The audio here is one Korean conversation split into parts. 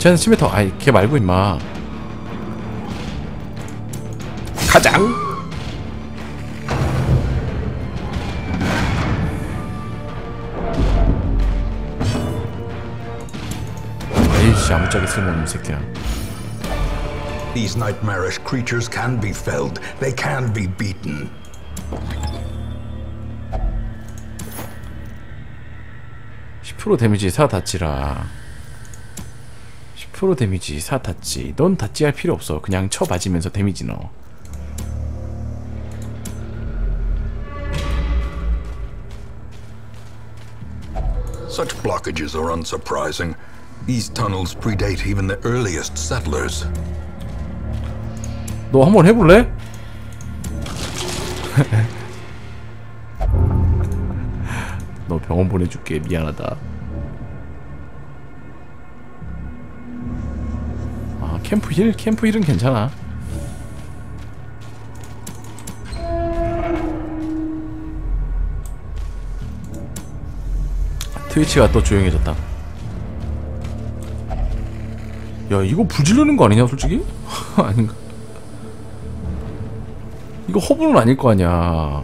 쟤는 시메터. 아이 걔 말고 임마. 가장. 에이씨 아무짝에 쓸모없는 새끼야. These nightmarish creatures can be felled. They can be beaten. 데미지 4 닿지라. 10% 데미지 4 닿지. 넌 닿지 할 필요 없어. 그냥 쳐 맞으면서 데미지 넣어. Such blockages are unsurprising. These tunnels predate even the earliest settlers. 너 한번 해볼래? 너 병원 보내줄게. 미안하다. 아 캠프 힐? 캠프 힐은 괜찮아. 트위치가 또 조용해졌다. 야 이거 불 지르는 거 아니냐 솔직히? 아닌가? 이거 허브는 아닐 거 아니야.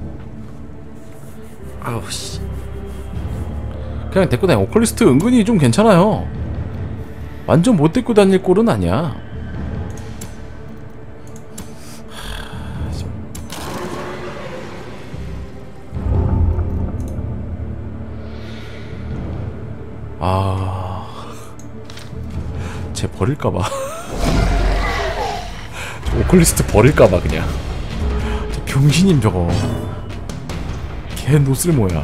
아우 씨. 그냥 데리고 다녀. 오컬리스트 은근히 좀 괜찮아요. 완전 못 데리고 다닐 꼴은 아니야. 쟤 버릴까봐. 오컬리스트 버릴까봐 그냥. 저 병신임 저거. 걔 노쓸모야.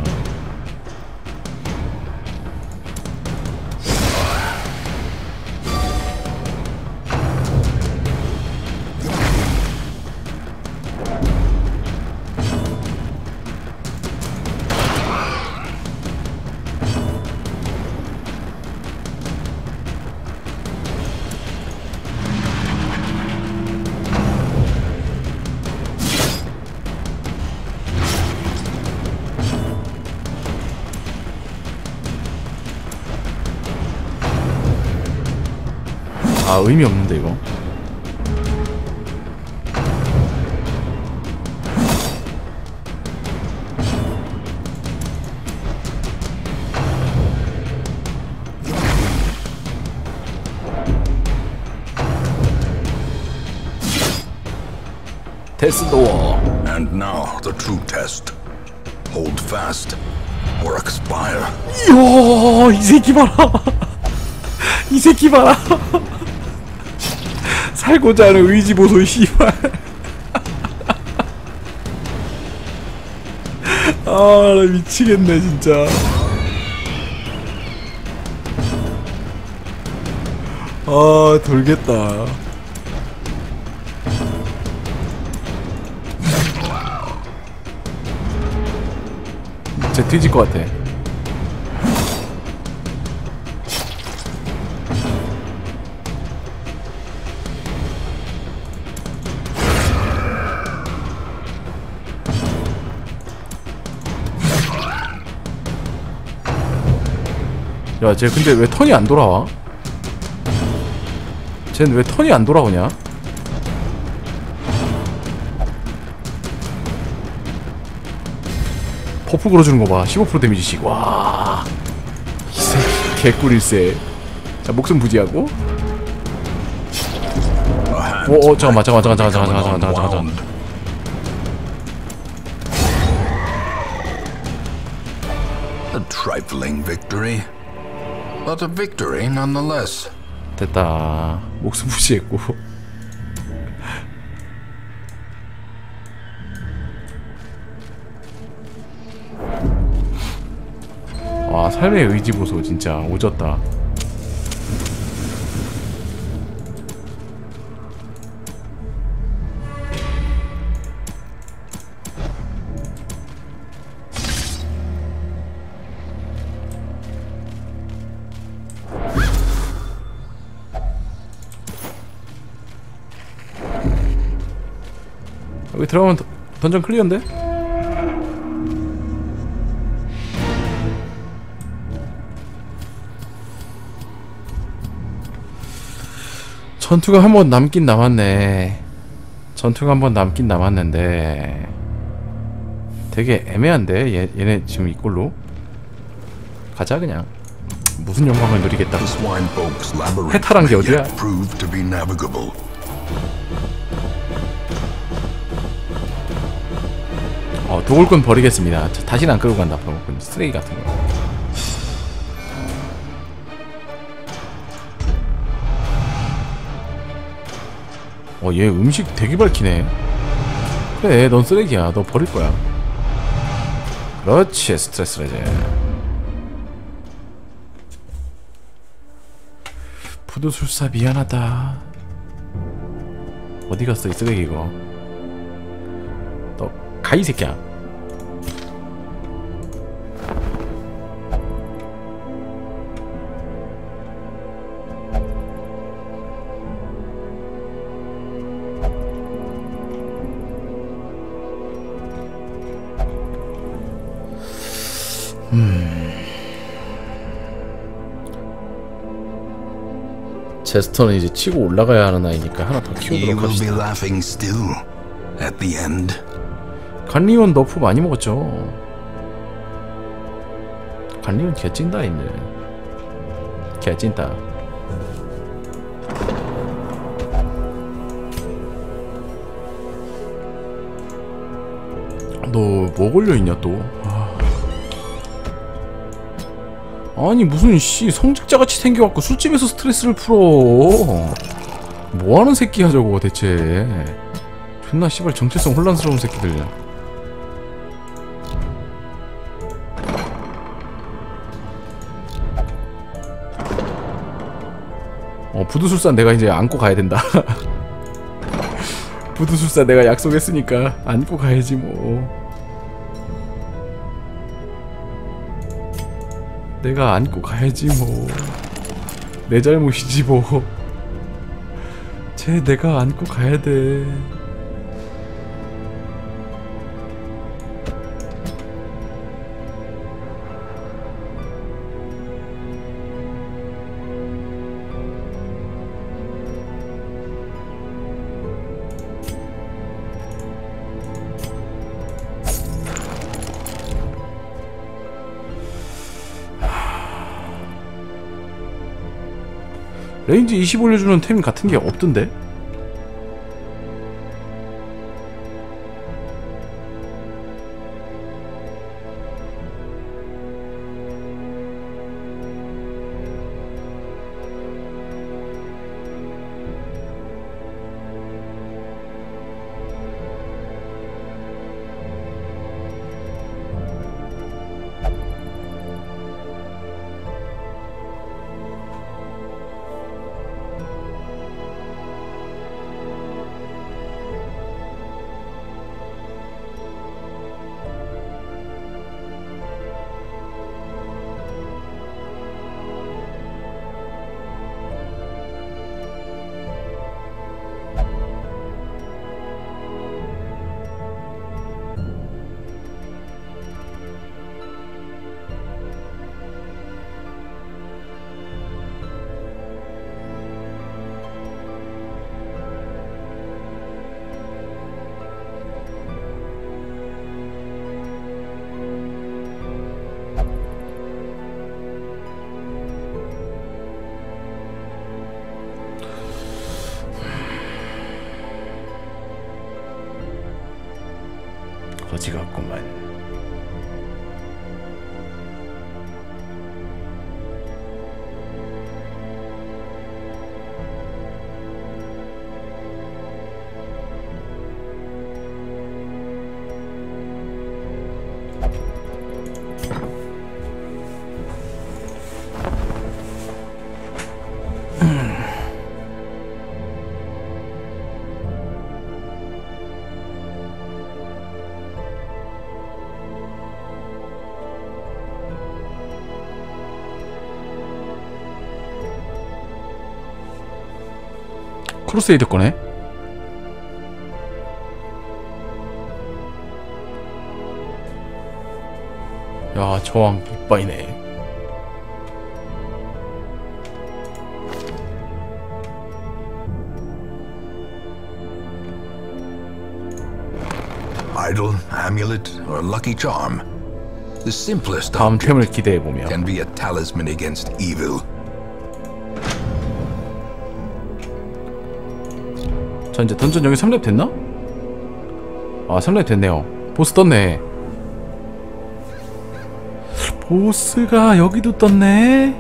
아 의미 없는데 이거. 테스트 도어. And now the true test. Hold fast or expire. 이야 이 새끼 봐라. 이 새끼 봐라. 살고자 하는 의지 보소 씨발. 아 나 미치겠네 진짜. 아 돌겠다. 진짜 뒤질 것 같아. 야, 쟤 근데 왜 턴이 안 돌아와? 쟤는 왜 턴이 안 돌아오냐? 버프 걸어주는 거 봐. 15% 데미지씩. 와. 이 새끼 개꿀일세. 자, 목숨 부지하고. 잠깐만. A trifling victory, but a victory nonetheless. 됐다. 목숨 부지했고. 와, 삶의 의지 보소. 진짜 오졌다. 여기 들어가면 던전 클리어인데? 전투가 한 번 남긴 남았네. 전투가 한 번 남긴 남았는데 되게 애매한데 얘네 지금 이꼴로 가자 그냥. 무슨 영광을 누리겠다. 해탈한 게 어디야? 도굴꾼 버리겠습니다. 다시는 안 끌고 간다. 도굴꾼 쓰레기 같은 거. 얘 음식 되게 밝히네. 그래, 넌 쓰레기야. 너 버릴 거야. 그렇지, 스트레스 레제. 부두술사 미안하다. 어디 갔어 이 쓰레기 이거. 너 가 이 새끼야. 제스터는 이제 치고 올라가야 하는 아이니까 하나 더 키우도록 합시다. 간리온 너프 많이 먹었죠. 간리온 개찐다 이제. 개찐다. 너 뭐 걸려있냐 또. 아니 무슨 씨 성직자같이 생겨갖고 술집에서 스트레스를 풀어. 뭐하는 새끼야 저거 대체. 존나 씨발 정체성 혼란스러운 새끼들. 부두술사 내가 이제 안고 가야 된다. 부두술사 내가 약속했으니까 안고 가야지 뭐. 내가 안고 가야지 뭐. 내 잘못이지 뭐. 쟤 내가 안고 가야 돼. 레인지 20 올려주는 템 같은 게 없던데? 거지 같구만. 크루세이드 거네? 야, 저왕 이빠이네. idol, amulet, or lucky charm. The simplest 다음 object 템을 기대해보며. can be a talisman against evil. 자, 이제 던전 여기 3렙 됐나? 아, 3렙 됐네요. 보스 떴네. 보스가 여기도 떴네.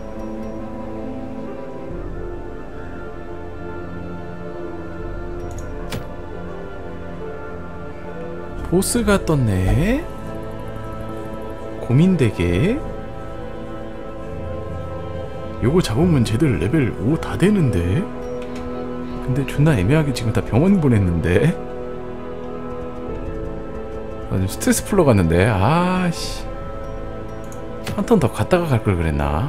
보스가 떴네. 고민되게. 요거 잡으면 쟤들 레벨 5 다 되는데. 근데 존나 애매하게 지금 다 병원 보냈는데. 좀 스트레스 풀러 갔는데. 아씨, 한 턴 더 갔다가 갈 걸 그랬나?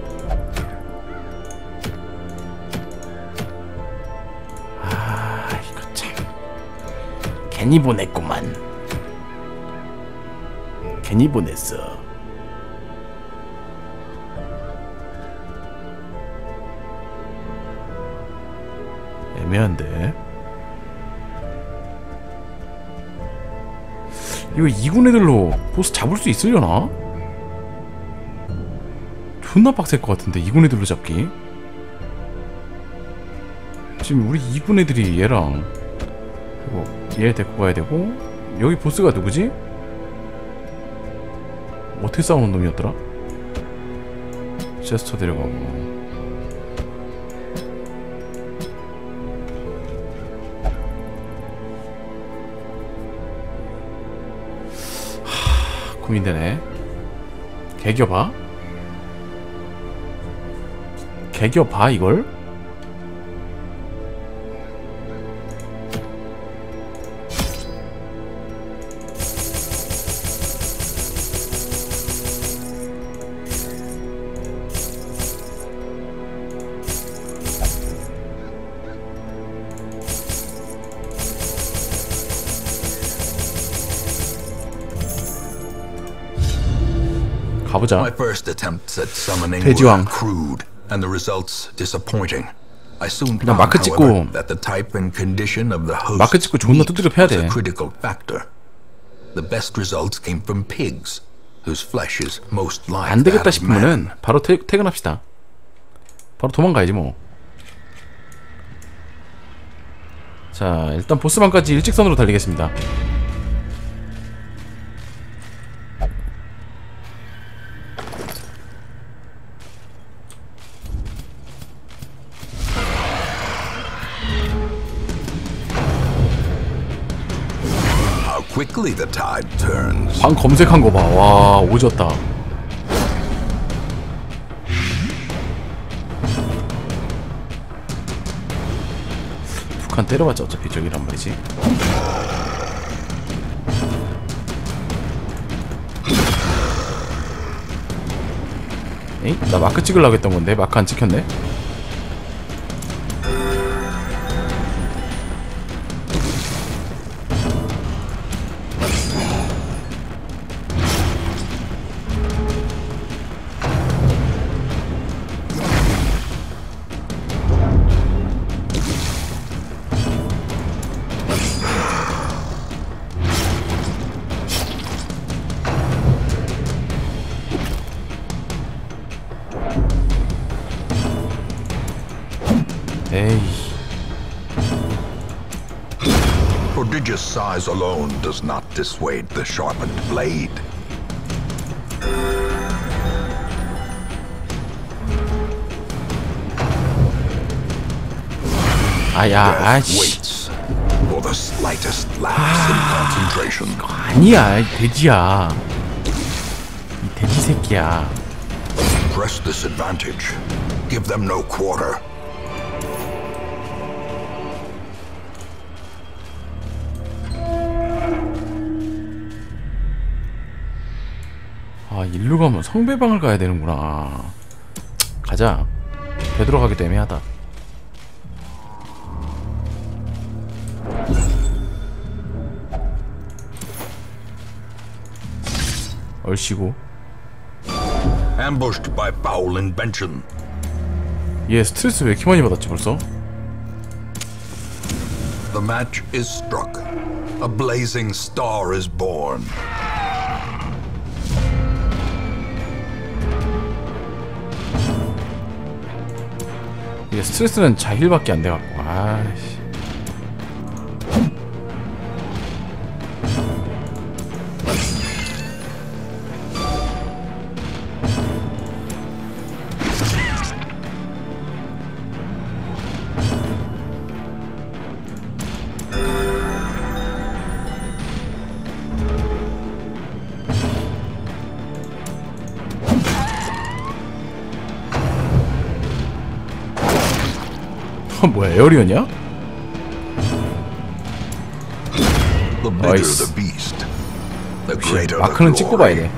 아, 이거 참 괜히 보냈구만. 괜히 보냈어. 애매한데. 이거 2군 애들로 보스 잡을 수 있으려나? 존나 빡셀 것 같은데 2군 애들로 잡기. 지금 우리 2군 애들이 얘랑 그리고 얘 데리고 가야 되고. 여기 보스가 누구지? 어떻게 싸우는 놈이었더라? 제스처 데려가고. 하, 고민되네. 개겨봐? 개겨봐 이걸? 가보자. My first attempts at summoning 돼지왕. were crude, and the results disappointing. I soon 그냥 found, 마크 however, 찍고 that the type and condition of the host 마크 찍고 존나 두드려 패야 was a 돼. critical factor. The best results came from pigs, whose flesh is most like 안 되겠다 that of man. 싶으면은 바로 퇴근합시다. 바로 도망가야지 뭐. 자, 일단 보스방까지 일직선으로 달리겠습니다. How quickly the tide turns. 방 검색한 거 봐. 와, 오졌다. 북한 때려봤자 어차피 저기란 말이지. 에이? 나 마크 찍으려고 했던 건데 마크 안 찍혔네. 에이. Prodigious size alone does not dissuade the sharpened blade. 아야, Death 아씨. waits for the slightest lapse in concentration. 아니야, 이 돼지야. 이 돼지 새끼야. Press this advantage. Give them no quarter. 아, 일로 가면 성배방을 가야 되는구나. 가자. 되돌아가기도 애매하다. 얼씨구. Ambushed by foul invention. 얘 스트레스 왜 이렇게 많이 받았지 벌써? The match is struck. a blazing star is born. 이게 스트레스는 자힐밖에 안 돼갖고 아이씨. 뭐야 에어리언이야? The bigger the beast, the greater the 마크는 찍고 봐야 glory.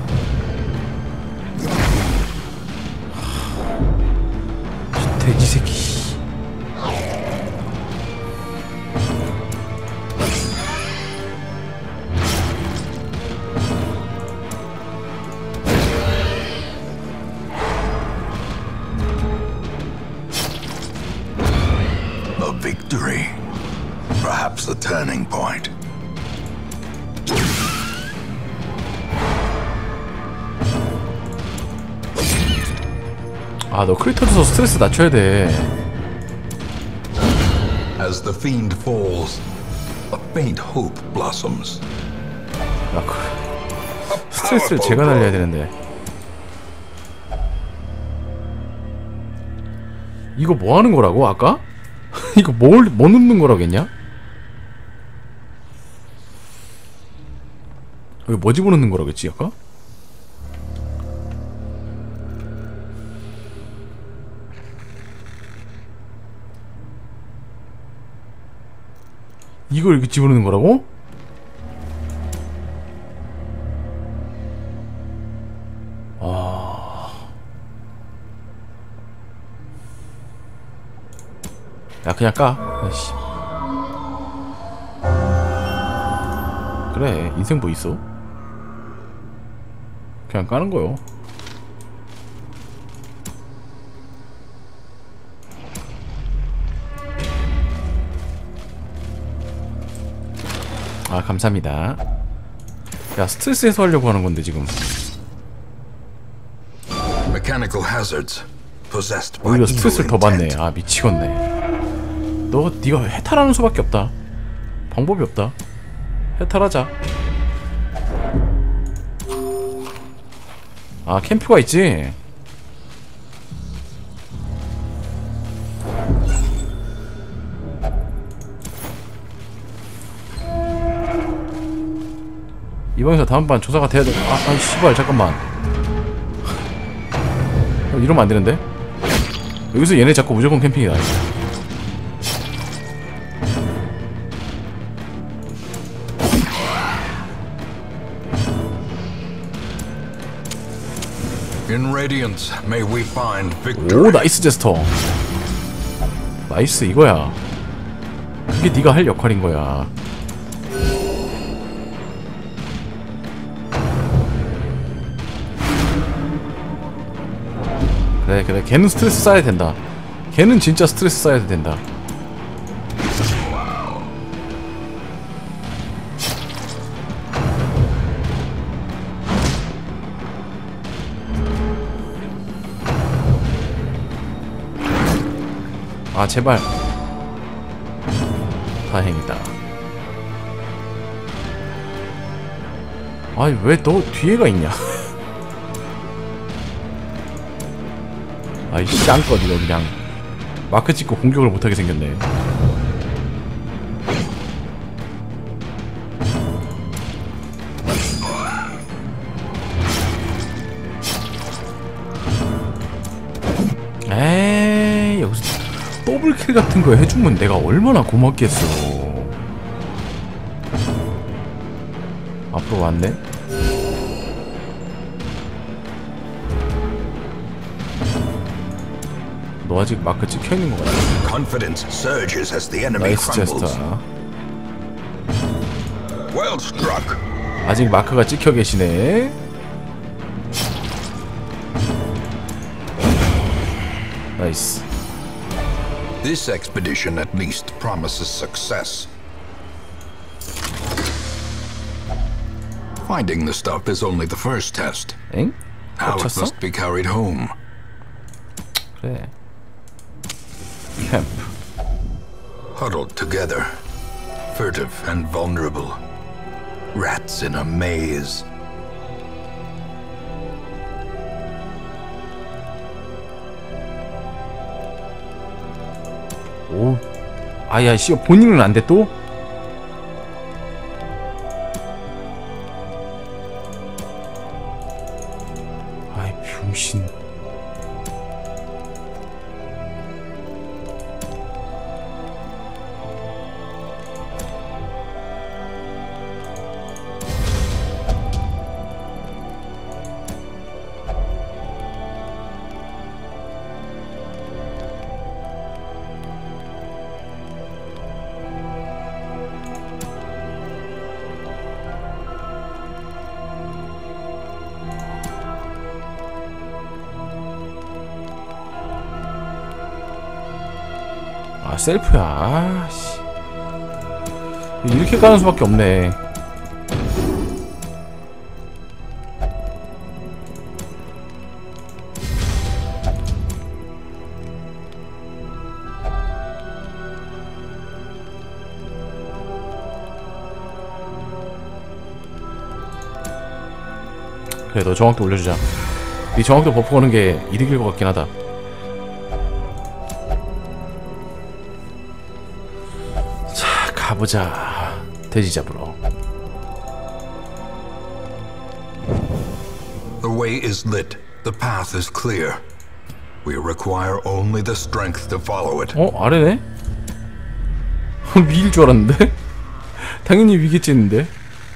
돼. 돼지 새끼. A victory, perhaps the turning point. 아, 너 크리터 줘서 스트레스 낮춰야 돼. As the fiend falls, a faint hope blossoms. 야, 스트레스를 제가 날려야 되는데. 이거 뭐 하는 거라고 아까? 이거 뭐 눕는 거라겠냐? 여기 뭐 집어넣는 거라겠지 아까? 이걸 이렇게 집어넣는 거라고? 야 그냥 까. 아이씨. 그래 인생 뭐 있어? 그냥 까는 거요. 아 감사합니다. 야 스트레스 해소하려고 하는 건데 지금. Mechanical hazards possessed by 오히려 evil 스트레스를 더 받네. intent. 아 미치겠네. 네가 해탈하는 수밖에 없다. 방법이 없다. 해탈하자. 아 캠프가 있지. 이번에서 다음번 조사가 돼야 돼. 아 씨발 잠깐만. 이러면 안 되는데. 여기서 얘네 자꾸 무조건 캠핑이다. In Radiance, may we find victory. 오 나이스 제스터. 나이스 이거야. 그게 네가 할 역할인 거야. 그래 걔는 스트레스 쌓아야 된다. 걔는 진짜 스트레스 쌓아야 된다. 아 제발. 다행이다. 아니 왜 너 뒤에가 있냐. 아이 쌍꺼 이거 그냥 마크 찍고 공격을 못하게 생겼네. 에이 여기서 더블킬 같은 거 해주면 내가 얼마나 고맙겠어. 앞으로 왔네. 너 아직 마크 찍혀있는 거 같아. Confidence surges as the enemy 나이스 crumbles. 제스터. Well struck. 아직 마크가 찍혀 계시네. 나이스. This expedition at least promises success. Finding the stuff is only the first test. 엥? Now it 겹쳤어? must be carried home. 그래. 캠프. Huddled together, furtive and vulnerable. Rats in a maze. 오. 아야 씨 본인은 안 돼 또? 아이 병신. 아 셀프야. 아, 씨. 이렇게 가는 수밖에 없네. 그래 너 정확도 올려주자. 네 정확도 버프 거는 게 이득일 것 같긴 하다. 자 가보자. 돼지 잡으러. The way is lit. The path is clear. We require only the strength to follow it. 어? 아래네? 위일 줄 알았는데? 당연히 위겠지 했는데.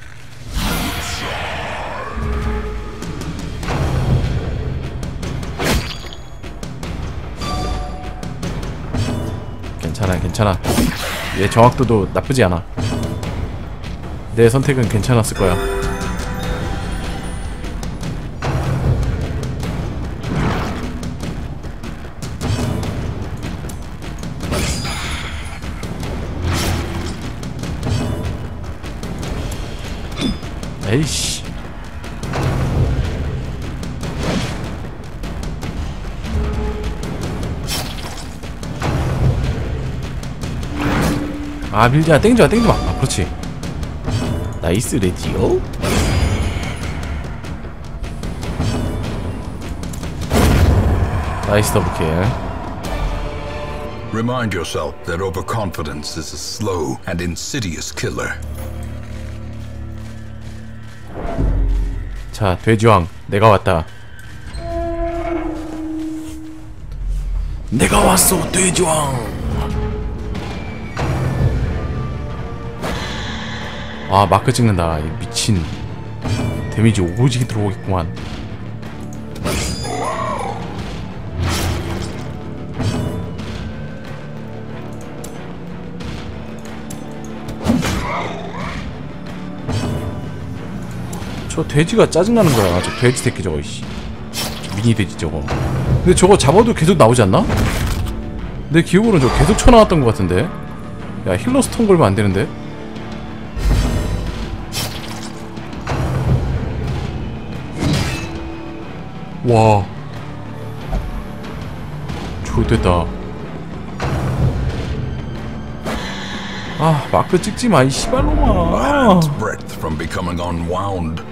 괜찮아. 얘 정확도도 나쁘지 않아. 내 선택은 괜찮았을 거야. 에이씨. 아 밀자. 땡겨봐. 아 그렇지. 나이스 레디오. 나이스 더블킬. Remind yourself that overconfidence is a slow and insidious killer. 자 돼지왕 내가 왔다. 내가 왔어 돼지왕. 아 마크 찍는다. 이 미친. 데미지 오지게 들어오겠구만. 저 돼지가 짜증나는 거야. 저 돼지 새끼 저거 이씨. 저 미니 돼지 저거. 근데 저거 잡아도 계속 나오지 않나? 내 기억으로는 저거 계속 쳐나왔던 것 같은데. 야 힐러 스톤 걸면 안 되는데. 와 좋됐다. 아 마크 찍지마 이 씨발놈아. Hand's breadth from becoming unwound.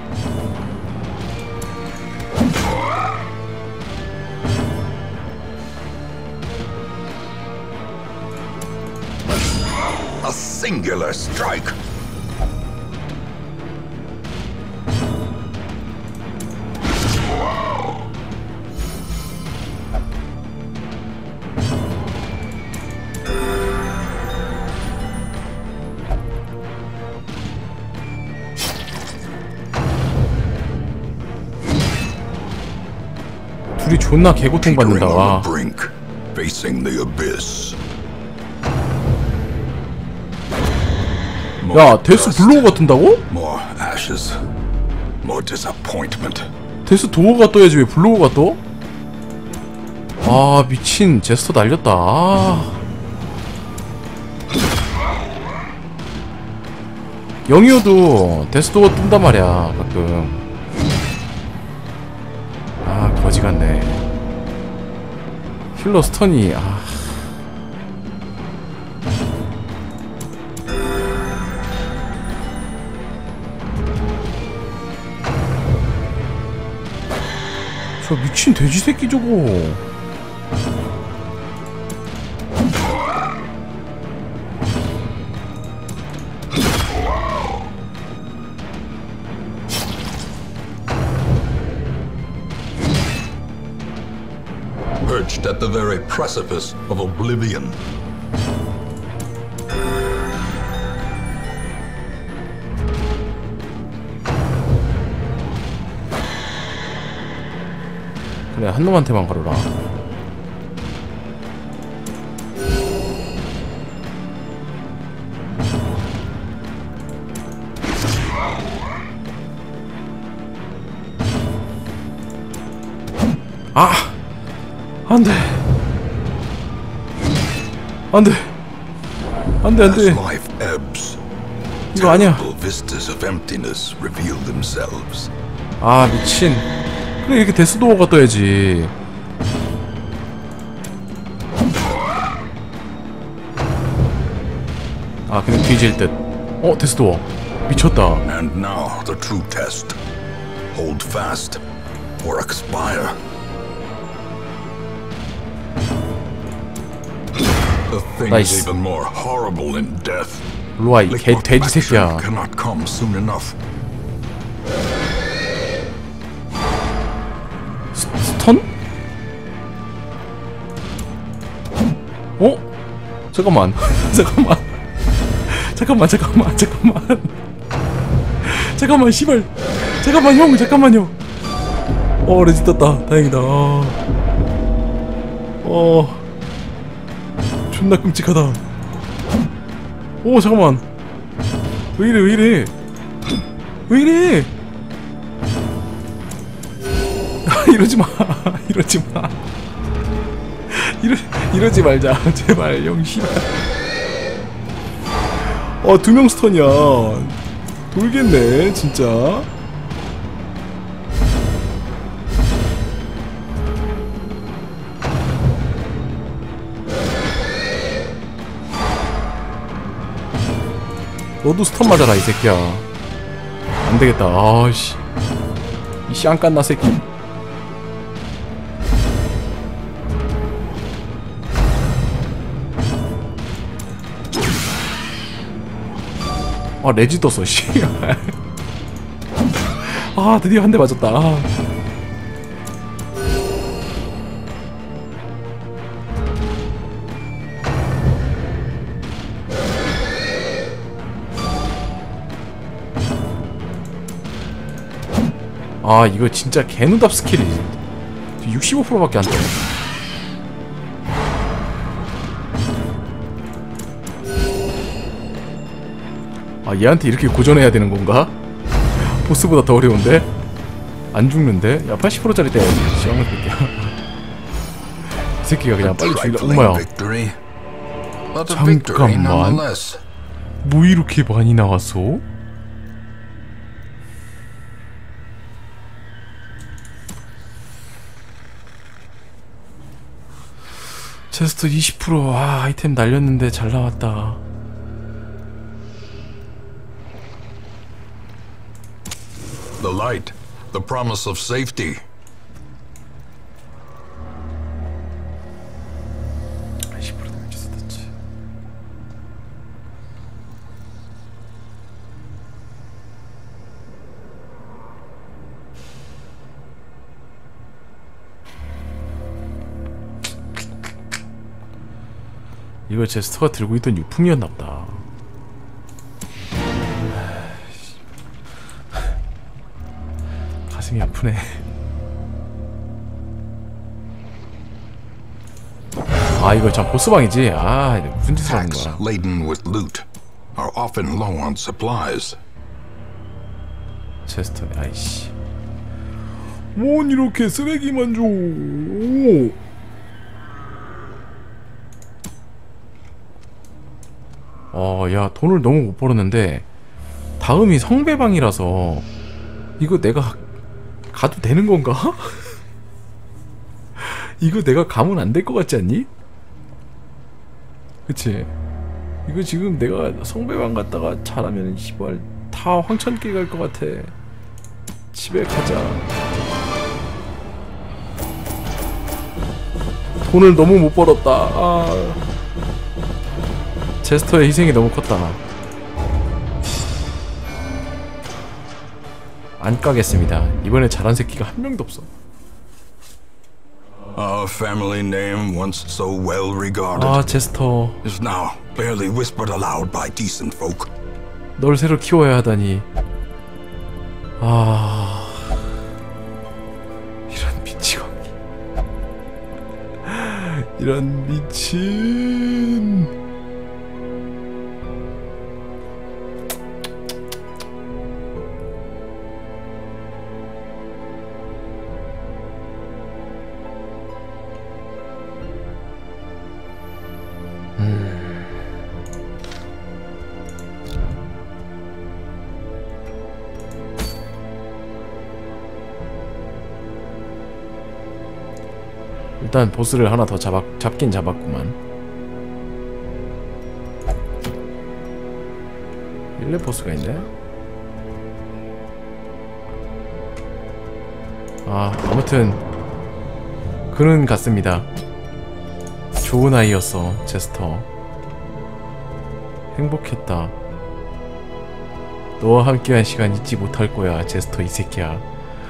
A singular strike. 둘이 존나 개고통 받는다. 와. Brink, facing the abyss. 야 데스 블로우 같은다고? More ashes. More disappointment. 데스 도어가 떠야지 왜 블로우가 떠? 아 미친 제스터 날렸다. 아. 영이어도 데스도어 뜬단 말이야 가끔. 아 거지 같네. 힐러 스턴이 아. 저 미친 돼지 새끼 저거. Perched at the very precipice of oblivion. 그래 한 놈한테만 걸어라. 아! 안돼! 안돼! 안돼 As 안돼! life ebbs, 이거 아니야. terrible vistas of emptiness reveal themselves. 아 미친. 그래 이렇게 데스도어가 떠야지. 아 근데 뒤질 듯. 데스도어 미쳤다. And now the true test. Hold fast or expire. The thing Nice. is even more horrible in death. 일로와 이 개 돼지 새끼야. Cannot come soon enough. 스턴? 잠깐만. 잠깐만 씨발. 잠깐만 형 잠깐만요. 레지 떴다. 다행이다. 존나 끔찍하다. 잠깐만. 왜 이래? 이러지 말자. 제발 형 씨발. 2명 스턴이야. 돌겠네 진짜. 너도 스턴 맞아라 이 새끼야. 안되겠다. 아씨 이 쌍깐나 새끼. 레지 떴어 씨. 드디어 한 대 맞았다. 이거 진짜 개누답 스킬이 65%밖에 안 돼. 얘한테 이렇게 고전해야 되는 건가? 보스보다 더 어려운데? 안 죽는데? 야 80%짜리 때야지. 시험을 뺄게요. 이 새끼가 그냥 빨리 죽이려. 엄마야 잠깐만 뭐 이렇게 많이 나왔어? 체스트 20%. 아이템 날렸는데 잘 나왔다. The light, the promise of safety. 이거 제스터가 들고 있던 유품이었나보다. 가슴이 아프네. 이거 참 보스방이지. 무슨 짓을 하는 Packs 거야. laden with loot are often low on supplies. 제스터, 아이씨. 뭔 이렇게 쓰레기만 줘. 야, 돈을 너무 못 벌었는데 다음이 성배방이라서 이거 내가 가도 되는 건가? 이거 내가 가면 안 될 것 같지 않니? 그치? 이거 지금 내가 성배방 갔다가 잘하면 시발 다 황천길 갈 것 같아. 집에 가자. 돈을 너무 못 벌었다. 아. 제스터의 희생이 너무 컸다. 안 까겠습니다. 이번에 잘한 새끼가 한 명도 없어. Our family name, once so well regarded, 아, 제스터. is now barely whispered aloud by decent folk. 널 새로 키워야 하다니. 아, 이런 미치광이. 이런 미친. 일단 보스를 하나 더 잡긴 잡았구만. 1렙 보스가 있네. 아, 아무튼 그는 같습니다. 좋은 아이였어, 제스터. 행복했다. 너와 함께한 시간 잊지 못할 거야, 제스터 이 새끼야.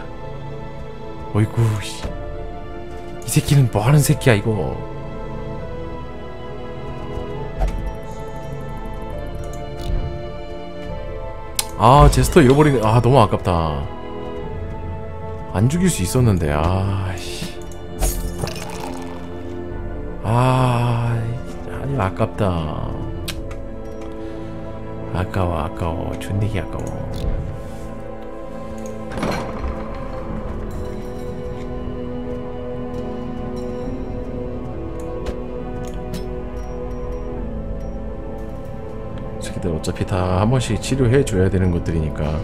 어이구, 이 새끼는 뭐하는 새끼야 이거. 아, 제스터 잃어버리네. 아, 너무 아깝다. 안 죽일 수 있었는데. 아씨. 아, 아주 아깝다. 아까워. 존내기 아까워. 새끼들 어차피 다 한 번씩 치료해 줘야 되는 것들이니까.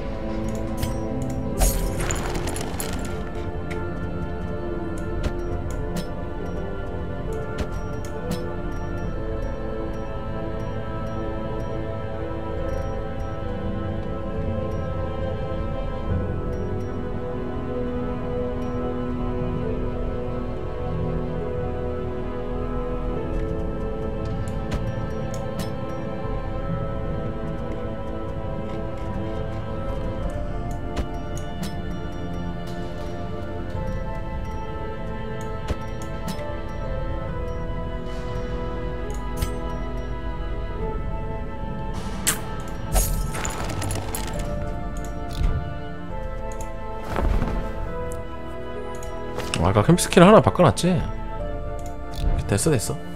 아까 캠프 스킬 하나 바꿔놨지? 됐어.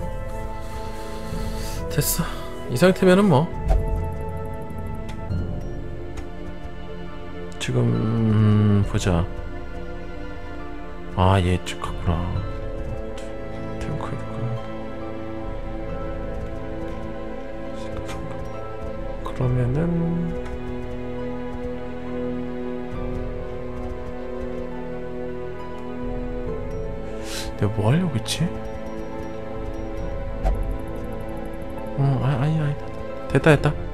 이 상태면은 뭐 지금 보자. 아, 얘 쭉 갔구나. 탱크였구나. 그러면은 내가 뭐 하려고 했지? 아니 됐다.